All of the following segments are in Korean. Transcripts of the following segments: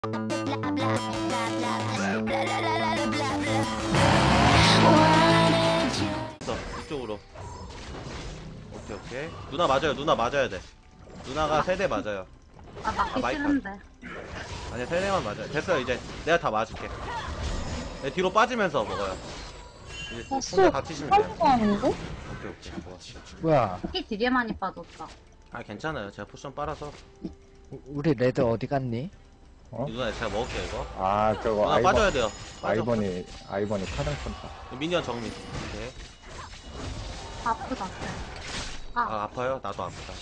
이쪽으로. 오케이 오케이. 누나 맞아요. 누나 맞아야 돼. 누나가 세대 맞아요. 아 맞기 마이크. 싫은데. 아니야 세대만 맞아요. 됐어요 이제. 내가 다 맞을게. 네, 뒤로 빠지면서 먹어요. 이제 혼자 다치시면 돼요. 하는데? 오케이 오케이. 좋아. 뭐야? 피 되게 많이 빠졌다. 아 괜찮아요. 제가 포션 빨아서. 우리 레드 어디 갔니? 어? 이 누나 제가 먹을게요 이거. 아 저거 누나 빠져야 돼요. 빠져. 아이번이 카등 폰다. 미니언 정리. 오케이. 아프다. 아 아파요? 나도 아프다.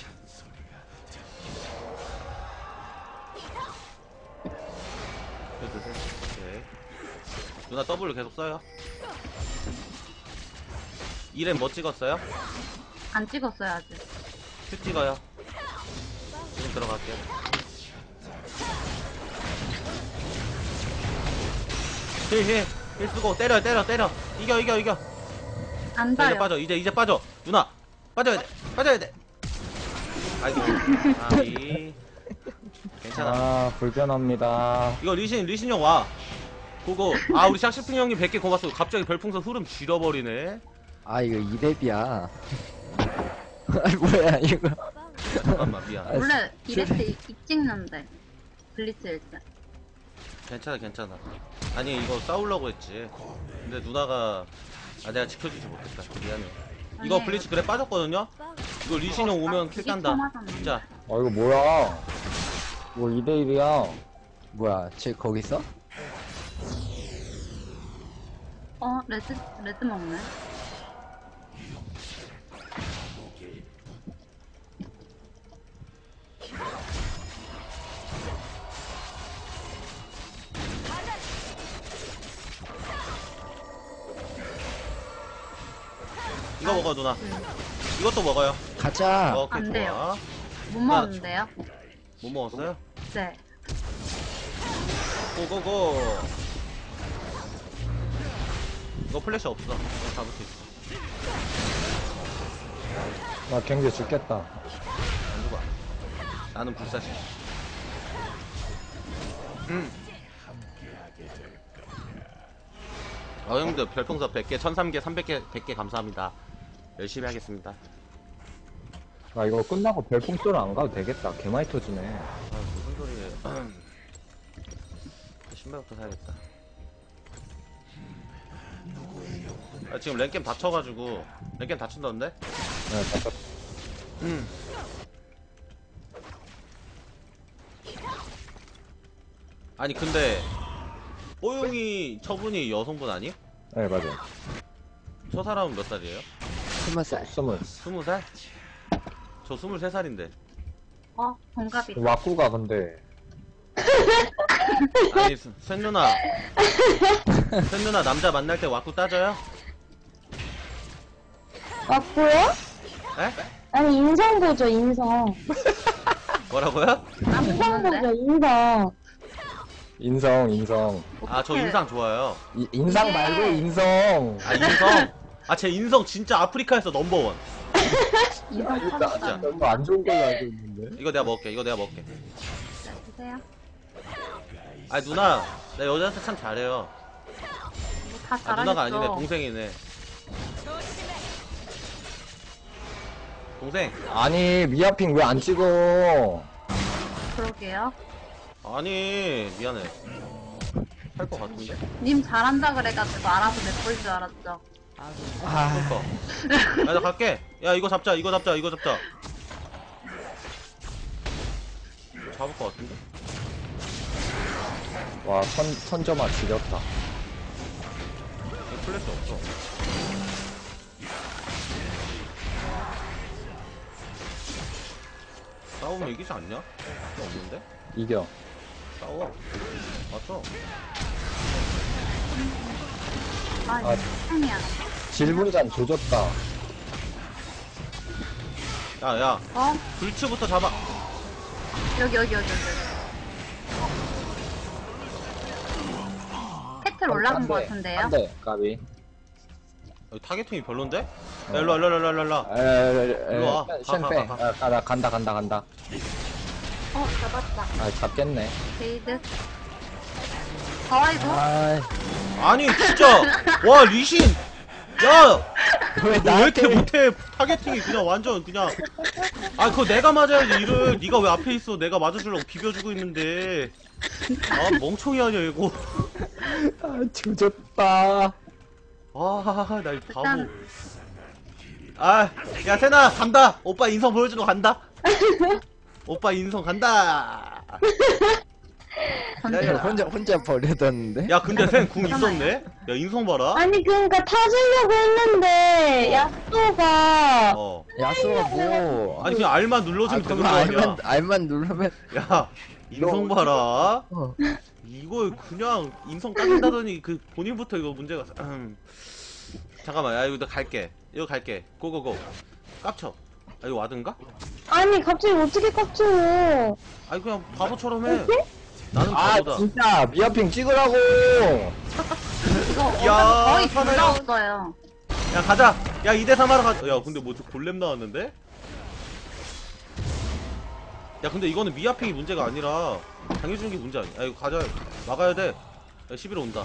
이거 드세요. 오케이. 누나 W 계속 써요. 2렘 뭐 찍었어요? 안 찍었어요 아직. 큐 찍어요. 지금 들어갈게요. 힐 쓰고 때려. 이겨. 안 자, 이제 닿아요. 빠져. 이제 빠져. 누나 빠져야 돼. 아이고. 아이. 괜찮아. 아 불편합니다. 이거 리신 형 와. 보고 아 우리 샥시핑 형님 100개 고맙소. 갑자기 별풍선 흐름 지려버리네. 아 이거 2렙이야. 아 뭐야 이거? 잠깐만 미안. 원래 이랬을 때 입 찍는데 블리츠일 때. 괜찮아. 아니 이거 싸우려고 했지. 근데 누나가 내가 지켜주지 못했다. 미안해. 이거 아니에요. 블리츠 그래 빠졌거든요. 이거 리신 형 오면 킬 딴다. 맞았네. 진짜. 아 이거 뭐야? 뭐 2대1이야? 뭐야? 쟤 거기 있어? 레드 먹네. 이거 먹어 누나. 이것도 먹어요. 가자. 오케이 안 돼요. 좋아. 못 먹는데요? 뭐 먹었어요? 네. 고고고. 이거 플래시 없어. 이거 잡을 수 있어. 나 경기 죽겠다. 안 죽어. 나는 불사시. 형님들 별풍선 100개, 1003개, 300개, 100개 감사합니다. 열심히 하겠습니다. 아 이거 끝나고 별풍 쏘러 안 가도 되겠다. 개 많이 터지네. 아 무슨 소리예요. 신발부터 사야겠다. 아 지금 랭겜 다쳐가지고 랭겜 다친다는데? 네, 잠깐. 아니 근데 뽀용이 처분이 여성분 아니? 네 맞아요. 저 사람은 몇 살이에요? 20살. 20살? 저 23살인데. 동갑이. 와꾸가 근데 아니 쇳 누나 남자 만날 때 와꾸 따져요? 맞고요? 에? 아니 인성 보죠 인성. 뭐라고요? 인성 보죠 인성. 인성. 아 저 인상 좋아요. 인상 말고 인성. 아 인성? 아 제 인성 진짜 아프리카에서 넘버원. 이번 터졌다. 너무 안 좋은 걸로 알고 있는데. 이거 내가 먹을게. 드세요. 아 누나 나 여자한테 참 잘해요. 다 아 잘하겠어. 누나가 아니네 동생이네. 동생. 아니 미아핑 왜 안 찍어? 그러게요. 아니 미안해. 할 것 같은데? 님 잘한다 그래가지고 알아서 냅볼 줄 알았죠. 아 그니까. 나 갈게. 야 이거 잡자. 잡을 것 같은데? 와 선점아 지렸다. 이거 플래시 없어. 싸우면 이기지 않냐? 그거 없는데? 이겨. 싸워. 맞죠? 아, 이상이야. 질분잔 조졌다. 야야 불츠부터 잡아. 여기. 캐틀 올라간 것 같은데요? 안돼 까비. 여기 타겟팅이 별론데? 야 일로와. 일로와. 와. 쉔빼. 나 간다. 잡았다. 아 잡겠네. 게이드. 아이고. 아, 아니 진짜 와 리신 야 왜 너 왜 이렇게 못해 타겟팅이 그냥 완전 그냥 아 그거 내가 맞아야지 이를 네가 왜 앞에 있어 내가 맞아주려고 비벼주고 있는데 아 멍청이 아니야 이거 아, 조졌다. 아나 이 바보 일단- 아야 세나 간다 오빠 인성 보여주러 간다 오빠 인성 간다 던져. 혼자 버려뒀는데? 야 근데 센 궁 있었네 야 인성 봐라 아니 그러니까 타주려고 했는데 야쏘가 어 야수가 뭐? 아니 그냥 R만 눌러주면 되는 그럼 거 아니야 알만 누르면 야 인성 봐라 어. 이거 그냥 인성 따진다더니 그 본인부터 이거 문제가 잠깐만 야 이거 나 갈게 이거 갈게 고고고 깝쳐 아 이거 와든가? 아니 갑자기 어떻게 깝쳐요? 아니 그냥 바보처럼 해 나는 아, 바보다 진짜. 미아핑 찍으라고. 이거 야, 거의 둘 하나야. 다 없어요. 야 가자 야 2대3 하러 가자 야 근데 뭐 골렘 나왔는데? 야 근데 이거는 미아핑이 문제가 아니라 당해주는 게 문제 아니야 야 이거 가자 막아야 돼 야, 11호 온다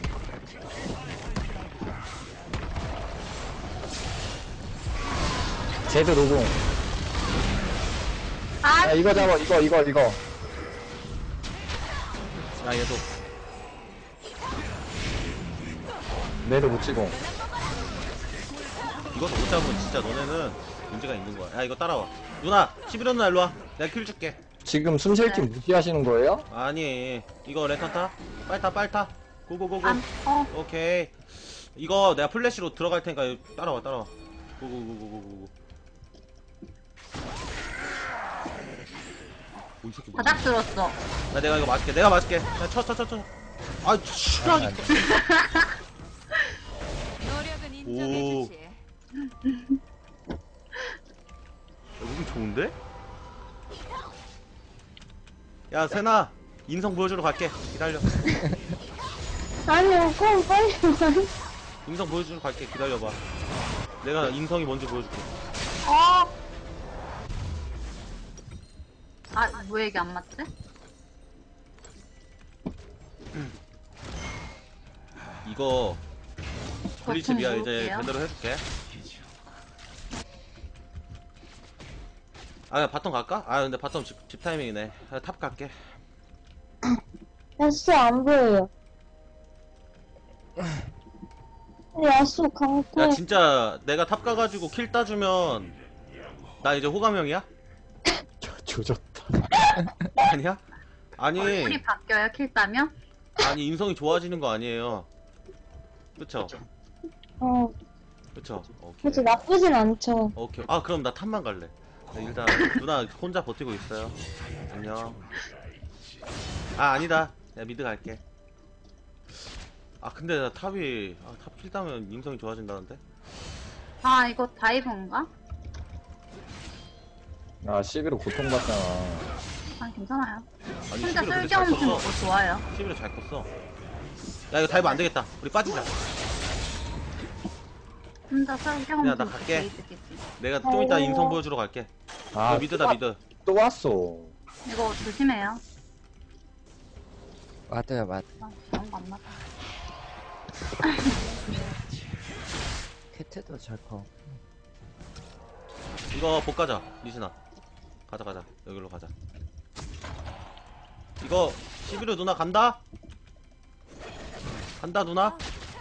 제드 노공. 아, 야, 이거 잡아. 이거. 야 얘도 내도 못 치고. 이것도 못 잡으면 진짜 너네는 문제가 있는 거야 야 이거 따라와 누나 11호 누나 일로와 내가 킬 줄게 지금 숨쉴팀 무시하시는 거예요? 아니 이거 랜턴 타? 빨리 타 고고고고 안, 오케이 이거 내가 플래시로 들어갈 테니까 따라와 고고고고고고 이 새끼 뭐야 바닥 들었어. 나 내가 이거 맞게 내가 맞게 쳐 아 치라니까 노력은 오. 인정해주지. 여기 좋은데? 야 세나 인성 보여주러 갈게 기다려 아니 그럼 빨리 와. 인성 보여주러 갈게 기다려봐 내가 인성이 뭔지 보여줄게 아, 왜 이게 안 맞지? 이거 블리츠 좀 미아 이제 볼게요. 제대로 해줄게 아 바텀 갈까? 아 근데 바텀 집 타이밍이네 아, 탑 갈게 야쏘 안 보여요. 야쏘 강타. 야 진짜 내가 탑 가가지고 킬 따주면 나 이제 호감형이야? 조졌다. 아니야? 아니 얼굴이 바뀌어요, 킬 따면? 아니 인성이 좋아지는 거 아니에요 그쵸? 어, 그쵸? 오케이 그렇죠 나쁘진 않죠. 오케이 아 그럼 나 탑만 갈래 네, 일단 누나 혼자 버티고 있어요 안녕 아 아니다 내가 미드 갈게 아 근데 나 탑이 탑 킬 따면 인성이 좋아진다는데? 아, 이거 다이브인가? 아, 11호 고통받잖아. 아, 괜찮아요. 아니 혼자 11호 근데 잘 쓸데없는 거 컸어 먹고 좋아요. 11호 잘 컸어 야 이거 다이브 안되겠다 우리 빠지자 혼자 쓸데없는 야, 나 거 갈게. 데이트겠지. 내가 좀 이따 인성 보여주러 갈게 아, 이거 미드다 미드 또 왔어. 이거 조심해요. 맞아요, 맞. 아, 그런 거 안 맞아. 캐트도 잘 커. 이거 복 가자 리신아 가자 여기로 가자 이거 11호 누나 간다 누나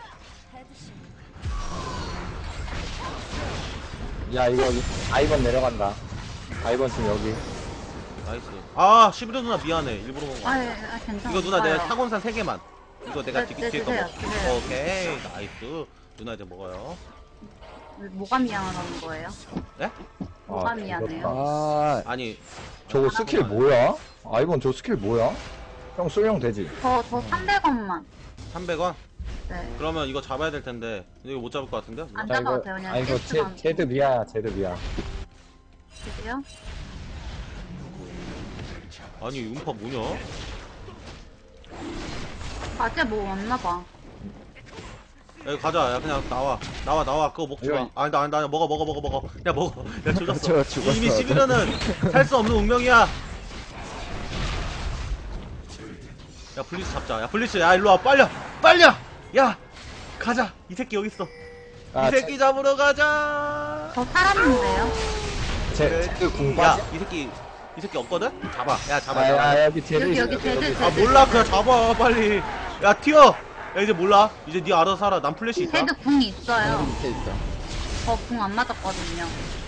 야, 이거 아이번 내려간다. 아이번 지금 여기. 나이스 아 11호 누나 미안해 일부러 먹은 거 아, 아니야 예, 아, 괜찮아. 이거 누나 내가 좋아요. 타곤산 3개만 이거 내가 네, 뒤에 거 드세요, 먹 드세요. 오케이 나이스 누나 이제 먹어요 뭐가 미안하다는 거예요? 네? 뭐가 아, 미안해요? 아, 아니 저거 스킬 뭐야? 아이번 저 스킬 뭐야? 형 수령 되지? 저 300원만. 300원? 네. 그러면 이거 잡아야 될 텐데 이거 못 잡을 것 같은데? 안 자, 잡아도 이거- 돼요. 그냥 아, 이거 실수만. 제드 미아야, 제드 미아. 드세요? 아니 음파 뭐냐? 아재 뭐 왔나봐. 야 이거 가자 야 그냥 나와 그거 먹지 마 이거- 아니 나 먹어 야 먹어 야 조졌어 저 죽었어. 이미 11호는 살 수 없는 운명이야 야 블리츠 잡자. 야 블리츠 야 일로와 빨려 빨려. 야 가자. 이 새끼 여기 있어. 아, 이 새끼 잡으러 가자. 저 살았는데요? 제 궁 야 빠지. 이 새끼 없거든? 잡아. 야 잡아. 아, 잡아. 아, 여기 쟤도 여기 있어. 여기 제드 아 몰라 그냥 잡아 빨리. 야 튀어. 야 이제 몰라. 이제 네 알아서 살아. 난 플래시 있다. 제드 궁이 있어요. 밑에 있어. 저 궁 안 맞았거든요.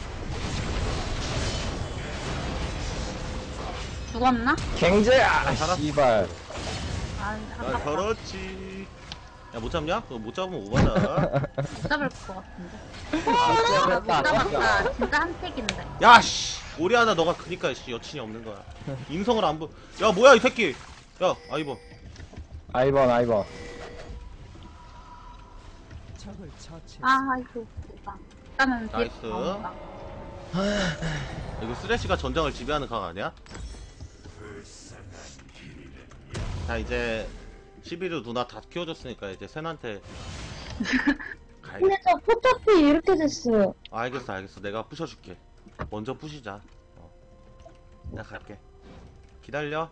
죽었나? 갱제야. 살았어. 씨발. 아, 아 아깝다. 그렇지. 야 못 잡냐? 그거 못 잡으면 오바다. 못 잡을 것 같은데. 아, 못 잡았다. 진짜 한 팩인데. 야씨 오리아나 너가 그니까 씨 여친이 없는 거야. 인성을 안 보. 야 뭐야 이 새끼. 야 아이번. 아이번 아이번. 아, 이거. 일단은 뒤에 나이스. 나온다. 이거 쓰레쉬가 전장을 지배하는 각 아니야? 자 이제 11호 누나 다 키워줬으니까 이제 센한테 가야겠다. 근데 저 포탑이 이렇게 됐어요. 알겠어 알겠어 내가 부셔줄게. 먼저 부시자. 내가 갈게. 기다려.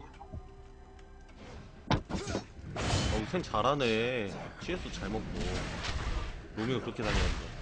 센 잘하네. CS 잘 먹고 로밍을 그렇게 다니는데.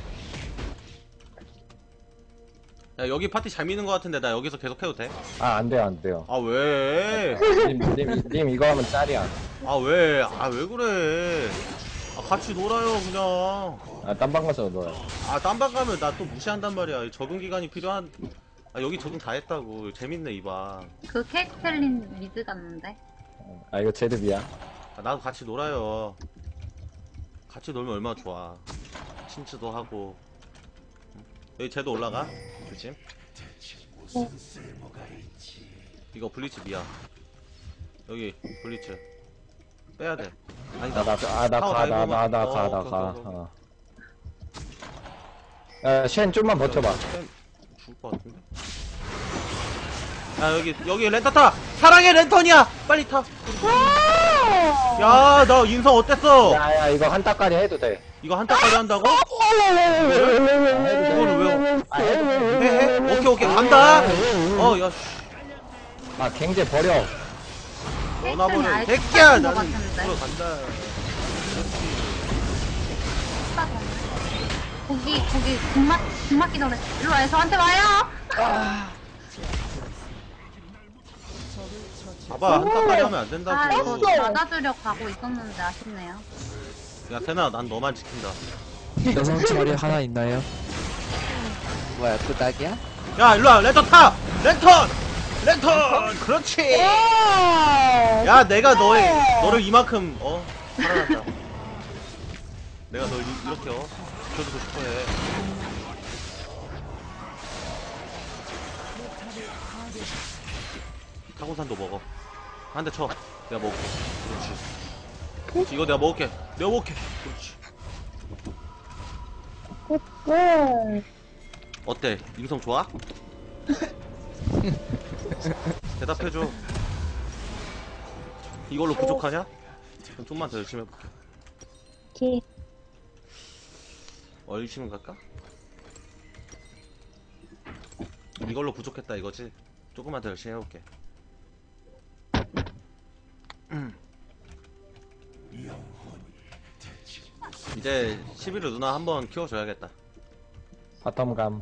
야 여기 파티 잘 미는 것 같은데 나 여기서 계속 해도 돼? 아 안 돼요 안 돼요. 아 왜? 님 이거 하면 짤이야. 아 왜? 아 왜 그래? 아 같이 놀아요 그냥. 아 딴방 가서 넣어요. 아 딴방 가면 나 또 무시한단 말이야. 적응 기간이 필요한. 아 여기 적응 다 했다고. 재밌네 이방. 그 케이틀린 미드 갔는데. 아 이거 제드비야. 아, 나도 같이 놀아요. 같이 놀면 얼마나 좋아. 친추도 하고. 여기 쟤도 올라가. 조심. 네. 이거 블리츠 미야. 여기 블리츠. 빼야 돼. 아니다. 나 타워 다이버만- 가. 오케이. 쉔 좀만 버텨봐. 죽을 것 같은데. 야 여기 랜턴 타. 사랑의 랜턴이야. 빨리 타. 야 나 인성 어땠어? 야야 이거 한 따까리 해도 돼. 이거 한타까지 한다고? 이거는 왜? 아 해도 돼. 해? 오케이 간다. 야 아 갱제 버려. 전화번호 아예 새끼야. 똑같은 것 나는 같은데. 이거 간다. 거기 궁맞기 전에 일로 와요. 저한테 와요. 봐봐 한타까지 하면 안 된다고. 아, 이거 알았어. 맞아주려 가고 있었는데 아쉽네요. 야 세나 난 너만 지킨다. 여성 처리 하나 있나요? 뭐야, 또 딱이야? 야 일로와 랜턴 타. 랜턴 그렇지. 야 내가 너를 이만큼 살아났다. 내가 널 이렇게 지켜주고 싶어해. 타고산도 먹어. 한 대 쳐. 내가 먹을게. 그렇지. 이거 내가 먹을게. 그렇지. 굿. 어때? 인성 좋아? 대답해줘. 이걸로 부족하냐? 그럼 좀만 더 열심히 해볼게. 오케이. 열심히 갈까? 이걸로 부족했다 이거지? 조금만 더 열심히 해볼게. 이제 11호 누나 한번 키워줘야겠다. 바텀감.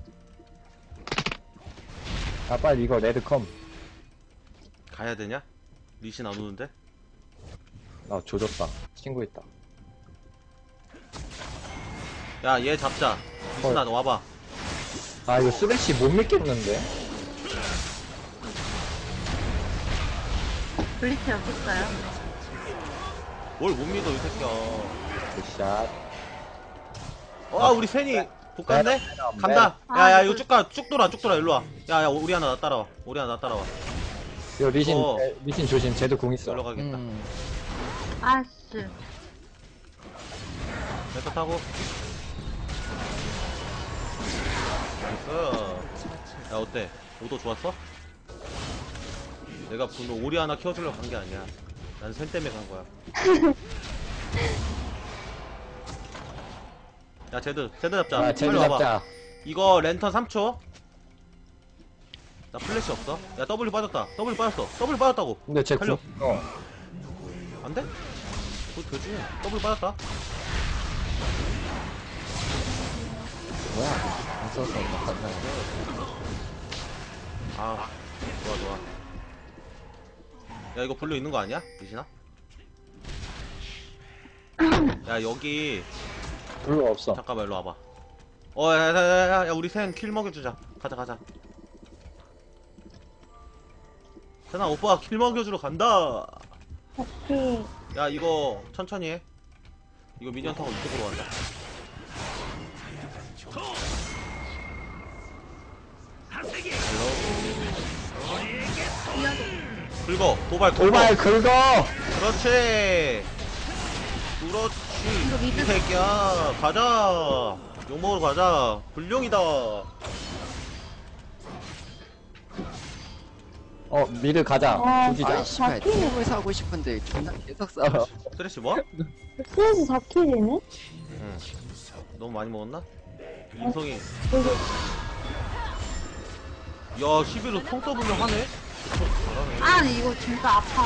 아 빨리 이거 레드컴. 가야 되냐? 리신 안 오는데? 아 조졌다. 친구 있다. 야 얘 잡자. 리신아 너 와봐. 아 이거 쓰레쉬 못 믿겠는데? 블리츠 여기 있어요. 뭘 못 믿어 이 새끼야. 굿샷. 우리 팬이 복갔네? 네. 간다. 네. 야야 아, 이거 쭉 돌아 일로 와. 야야 우리 하나 나 따라와. 이거 리신 어. 리신 조심. 쟤도 궁 있어. 놀러 가겠다. 아씨. 랜턴 타고. 나이스. 야 어때? 오도 좋았어? 내가 분노 오리 하나 키워주려고 간 게 아니야. 난 샌 때문에 간 거야. 야 제드 잡자. 아 쟤도 빨리 와봐. 잡자. 이거 랜턴 3초. 나 플래시 없어. 야 W 빠졌다. W 빠졌다고. 근데 쟤 살려. 궁. 안 돼? 뭐 되지. 더블 빠졌다. 뭐야? 안 써서 못한다. 아, 좋아, 좋아. 야, 이거 블루 있는 거 아니야? 미신아? 야, 여기. 별로 없어. 잠깐만, 일로 와봐. 야, 우리 생 킬 먹여주자. 가자, 가자. 세나, 오빠 킬 먹여주러 간다. 오케이. 야, 이거 천천히 해. 이거 미니언 타고 이쪽으로 간다. 긁어. 도발, 긁어. 돌발 긁어! 그렇지. 이거 그렇지. 미드. 이 새끼야. 가자. 욕 먹으러 가자. 불룡이다. 미드 가자. 아, 조지자. 아이 씨발 바퀴네. 팀을 사고 싶은데 존나 계속 싸워. 쓰레쉬 뭐? 스트레스 4킬이네? 응. 너무 많이 먹었나? 인성이. 여기, 야, 11로 통 써보면 하네? 잘하네. 아, 근데 이거 진짜 아파.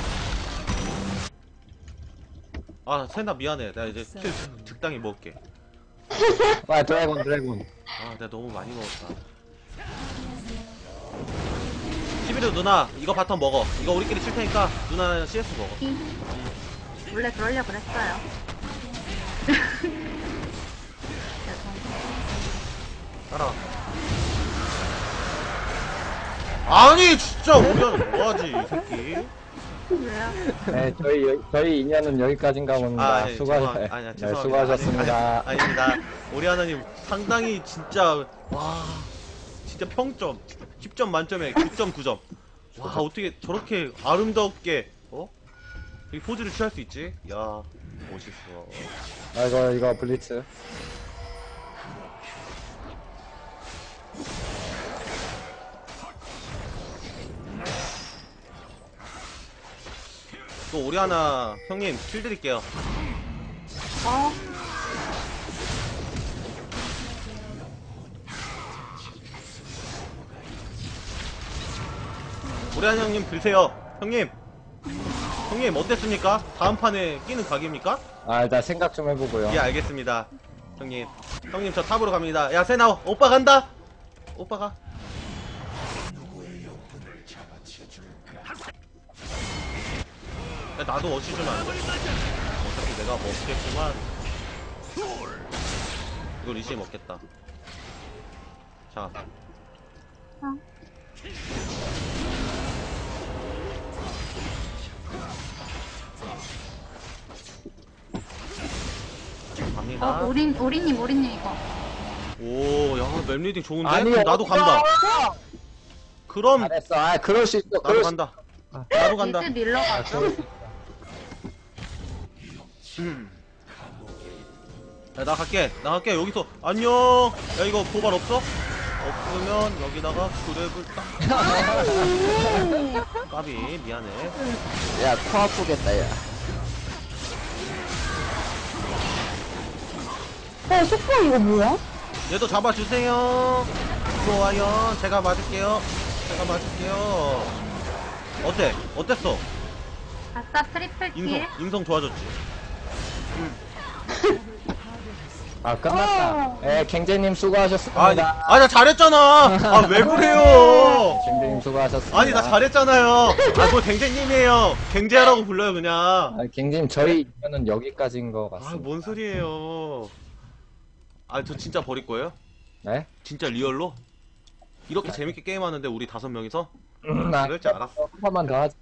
아, 세나 미안해. 내가 이제 킬 적당히 먹을게. 아, 드래곤. 아, 내가 너무 많이 먹었다. 11호 누나, 이거 바텀 먹어. 이거 우리끼리 칠 테니까 누나는 CS 먹어. 원래 그러려고 그랬어요. 따라. 아니, 진짜 우리는 뭐하지, 이 새끼. 왜요? 네, 저희 인연은 여기까지인가 봅니다. 아니, 수고하셨어요. 아니야, 네, 죄송합니다. 수고하셨습니다. 아닙니다. 우리 하나님 상당히 진짜 와 진짜 평점 10점 만점에 9.9점. 와 어떻게 저렇게 아름답게 이 포즈를 취할 수 있지? 야 멋있어. 이거 블리츠. 또 우리 하나 형님 킬 드릴게요. 어? 우리 하나 형님 드세요. 형님 어땠습니까? 다음 판에 끼는 각입니까? 일단 생각 좀 해보고요. 예 알겠습니다. 형님 저 탑으로 갑니다. 야 세나 오빠 간다. 오빠가. 야, 나도 어시 주면 안 돼? 어차피 내가 먹겠지만 이거 리시 먹겠다. 자 갑니다. 오리님 이거. 오, 야, 맵리딩 좋은데? 아니, 그럼 나도 간다. 그럼 잘했어. 그럴 수 있어. 나도 간다. 나도 간다. 미드 밀러가죠. 야, 나 갈게. 여기서 안녕. 야, 이거 도발 없어? 없으면 여기다가 그랩을 딱. 까비 미안해. 야, 코 아프겠다, 야. 슈퍼 이거 뭐야? 얘도 잡아주세요. 좋아요. 제가 맞을게요. 어땠어? 아싸 트리플 킬. 인성 좋아졌지? 끝났다. 네, 갱제님 수고하셨습니다. 나 잘했잖아. 아, 왜 그래요? 갱제님 수고하셨습니다. 아니, 나 잘했잖아요. 뭐 갱제님이에요. 갱제하라고 불러요, 그냥. 갱제님 저희 인연은 여기까지인 것 같습니다. 뭔 소리예요. 저 진짜 버릴 거예요? 네? 진짜 리얼로? 이렇게 재밌게 게임하는데 우리 5명이서? 나 그럴 줄 알았어. 한 번만 더 하자.